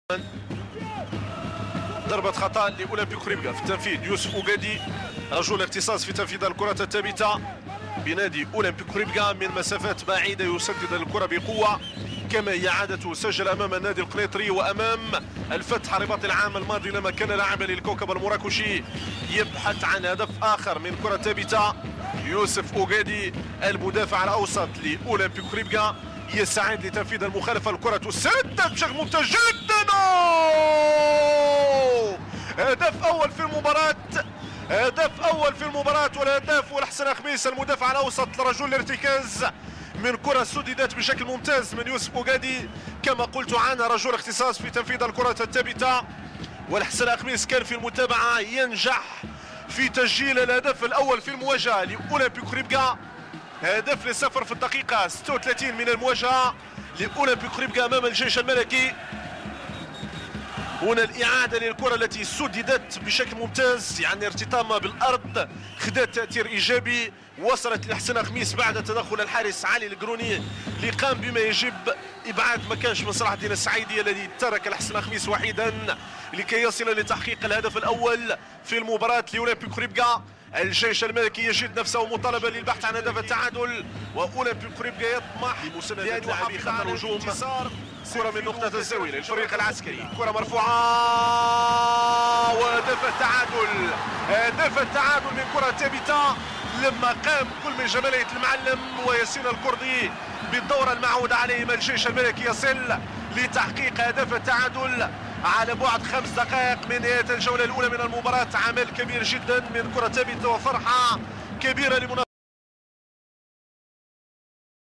ضربة خطأ لأولمبيك ريبكا في التنفيذ. يوسف أوغادي رجل الاختصاص في تنفيذ الكرة الثابتة بنادي أولمبيك ريبكا من مسافات بعيدة، يسدد الكرة بقوة كما هي عادته. سجل أمام النادي القنيطري وأمام الفتح رباط العام الماضي لما كان لاعبا للكوكب المراكشي يبحث عن هدف آخر من كرة ثابتة. يوسف أوغادي المدافع الأوسط لأولمبيك ريبكا يسعد لتنفيذ المخالفة. الكرة تسدد بشكل ممتاز جدا. هدف أول في المباراة، هدف أول في المباراة، والهداف هو الحسن خميس المدافع الأوسط لرجل الارتكاز من كرة سددت بشكل ممتاز من يوسف أوغادي. كما قلت عنها رجل اختصاص في تنفيذ الكرة الثابتة، والحسن خميس كان في المتابعة ينجح في تسجيل الهدف الأول في المواجهة لأولمبيك ريبكا. هدف لصفر في الدقيقة 36 من المواجهة لأولمبيك ريبكا أمام الجيش الملكي. هنا الإعادة للكرة التي سددت بشكل ممتاز، يعني ارتطامها بالأرض خدت تأثير إيجابي، وصلت لحسن خميس بعد تدخل الحارس علي القروني اللي قام بما يجب إبعاد ما كانش من صلاح الدين السعيدي الذي ترك الحسن خميس وحيدا لكي يصل لتحقيق الهدف الأول في المباراة لأولمبيك ريبكا. الجيش الملكي يجد نفسه مطالبا للبحث عن هدف التعادل، واولمبيك ريبكا يطمح لمساندة لاعبي خط الهجوم. كرة من نقطة الزاوية للفريق العسكري، كرة مرفوعة وهدف التعادل. هدف التعادل من كرة ثابتة لما قام كل من جمالية المعلم وياسين الكردي بالدورة المعهود عليهم. الجيش الملكي يصل لتحقيق هدف التعادل على بعد 5 دقائق من نهاية الجولة الأولى من المباراة. عمل كبير جدا من كرة ثابتة وفرحة كبيرة